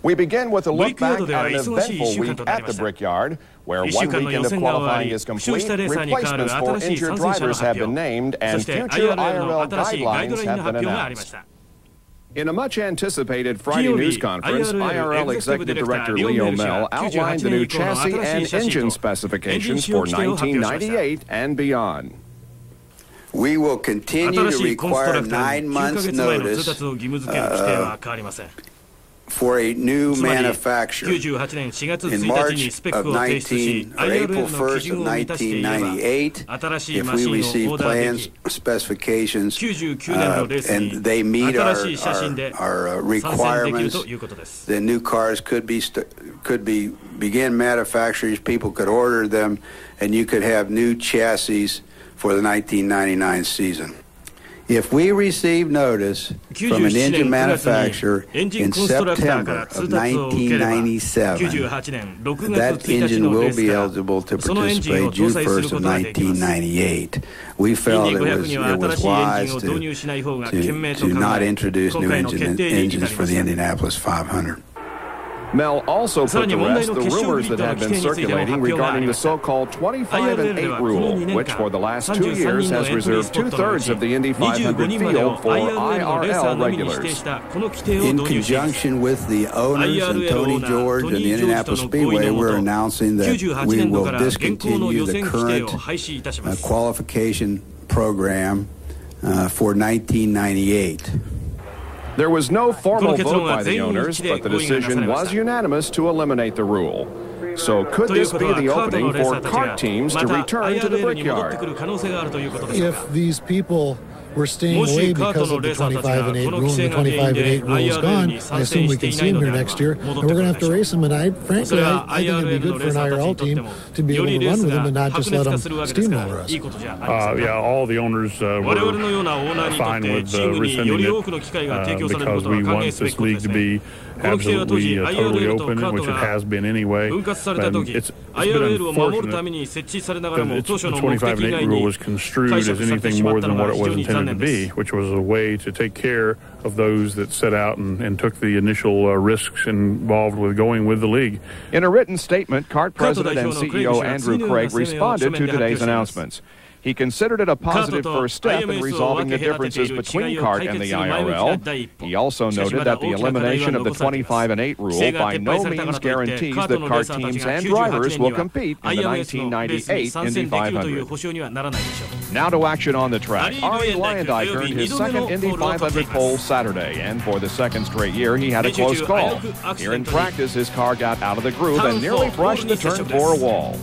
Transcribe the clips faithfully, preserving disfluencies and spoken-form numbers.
We begin with a look back at an eventful week at the Brickyard, where one weekend of qualifying is complete, replacements for injured drivers have been named, and future I R L guidelines have been announced. In a much-anticipated Friday news conference, I R L Executive Director Leo Mel outlined the new chassis and engine specifications for nineteen ninety-eight and beyond. We will continue to require nine months' notice uh, for a new manufacturer. In March of nineteen, or April first of nineteen ninety-eight, if we receive plans, specifications, uh, and they meet our, our, our uh, requirements, then new cars could be could be begin manufacturers. People could order them, and you could have new chassis for the nineteen ninety-nine season. If we receive notice from an engine manufacturer in September of nineteen ninety-seven, that engine will be eligible to participate June first of nineteen ninety-eight. We felt it was, it was wise to, to, to not introduce new engine, engines for the Indianapolis five hundred. Mel also put to rest the rumors that have been circulating regarding the so-called twenty-five and eight rule, which for the last two years has reserved two-thirds of the Indy five hundred field for I R L regulars. In conjunction with the owners and Tony George and the Indianapolis Speedway, we're announcing that we will discontinue the current uh, qualification program uh, for nineteen ninety-eight. There was no formal vote by the owners, but the decision was unanimous to eliminate the rule. So could this be the opening for kart teams to return to the Brickyard? If these people were staying away because of the twenty-five and eight rule, and the twenty-five and eight rule is gone, I assume we can see them here next year, and we're going to have to race them. And I, frankly, I, I think it'd be good for an I R L team to be able to run with them and not just let them steamroller us. Uh, yeah, all the owners uh, were fine with uh, rescinding it uh, because we want this league to be absolutely uh, totally open, which it has been anyway. Um, it's, it's been unfortunate that it's, the twenty-five and eight rule was construed as anything more than what it was intended to be, which was a way to take care of those that set out and, and took the initial uh, risks involved with going with the league. In a written statement, kart president and C E O Andrew Craig responded to today's announcements. He considered it a positive first step in resolving the differences between kart and the I R L. He also noted that the elimination of the twenty-five and eight rule by no means guarantees that kart teams and drivers will compete in the nineteen ninety-eight Indy five hundred. Now to action on the track. Ari Luyendyk earned his second Indy five hundred pole Saturday, and for the second straight year, he had a close call. Here in practice, his car got out of the groove and nearly brushed the turn four wall.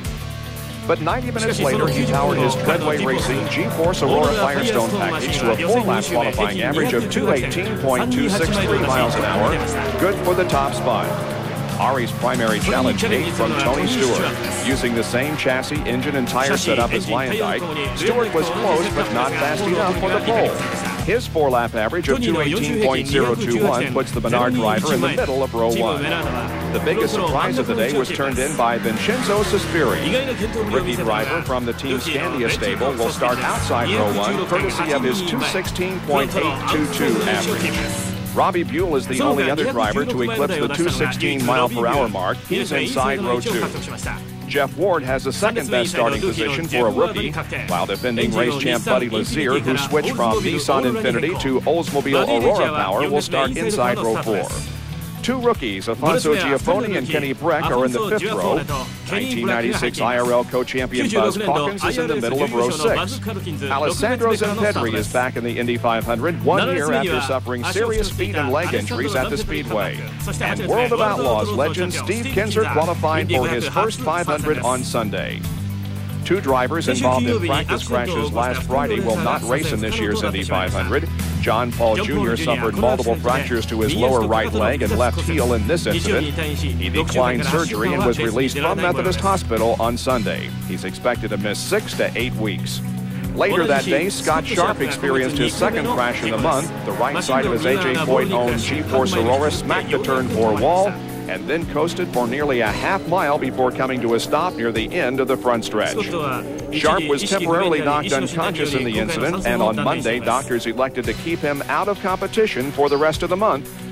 But ninety minutes later, he powered his Treadway Racing G-Force Aurora Firestone package to a four-lap qualifying average of two eighteen point two six three miles an hour, good for the top spot. Ari's primary challenge came from Tony Stewart. Using the same chassis, engine, and tire setup as Luyendyk, Stewart was close but not fast enough for the pole. His four-lap average of two eighteen point zero two one puts the Menard driver in the middle of row one. The biggest surprise of the day was turned in by Vincenzo Sospiri. Rookie driver from the Team Scandia stable will start outside row one, courtesy of his two sixteen point eight two two average. Robbie Buell is the only other driver to eclipse the two sixteen mile per hour mark. He's inside row two. Jeff Ward has the second best starting position for a rookie, while defending race champ Buddy Lazier, who switched from Nissan Infiniti to Oldsmobile Aurora Power, will start inside row four. Two rookies, Afonso Giaffoni and Kenny Breck, are in the fifth row. nineteen ninety-six I R L co-champion Buzz Calkins is in the middle of row six. Alessandro Zampedri is back in the Indy five hundred one year after suffering serious feet and leg injuries at the Speedway. And World of Outlaws legend Steve Kinser qualified for his first five hundred on Sunday. Two drivers involved in practice crashes last Friday will not race in this year's Indy five hundred. John Paul Junior suffered multiple fractures to his lower right leg and left heel in this incident. He declined surgery and was released from Methodist Hospital on Sunday. He's expected to miss six to eight weeks. Later that day, Scott Sharp experienced his second crash in the month. The right side of his A J Foyt-owned G-Force Aurora smacked the turn four wall and then coasted for nearly a half mile before coming to a stop near the end of the front stretch. Sharp was temporarily knocked unconscious in the incident, and on Monday, doctors elected to keep him out of competition for the rest of the month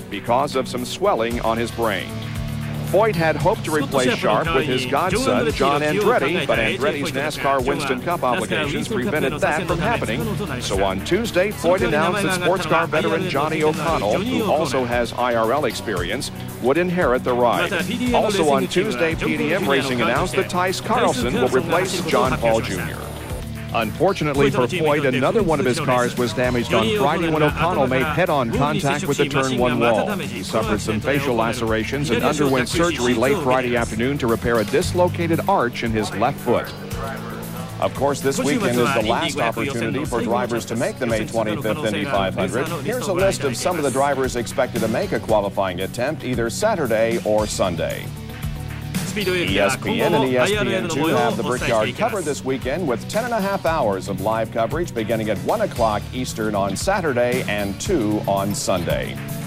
because of some swelling on his brain. Foyt had hoped to replace Sharp with his godson, John Andretti, but Andretti's NASCAR Winston Cup obligations prevented that from happening. So on Tuesday, Foyt announced that sports car veteran Johnny O'Connell, who also has I R L experience, would inherit the ride. Also on Tuesday, P D M Racing announced that Tice Carlson will replace John Paul Junior Unfortunately for Foyt, another one of his cars was damaged on Friday when O'Connell made head-on contact with the turn one wall. He suffered some facial lacerations and underwent surgery late Friday afternoon to repair a dislocated arch in his left foot. Of course, this weekend is the last opportunity for drivers to make the May twenty-fifth Indy five hundred. Here's a list of some of the drivers expected to make a qualifying attempt either Saturday or Sunday. E S P N and E S P N two have the Brickyard covered this weekend with ten and a half hours of live coverage beginning at one o'clock Eastern on Saturday and two on Sunday.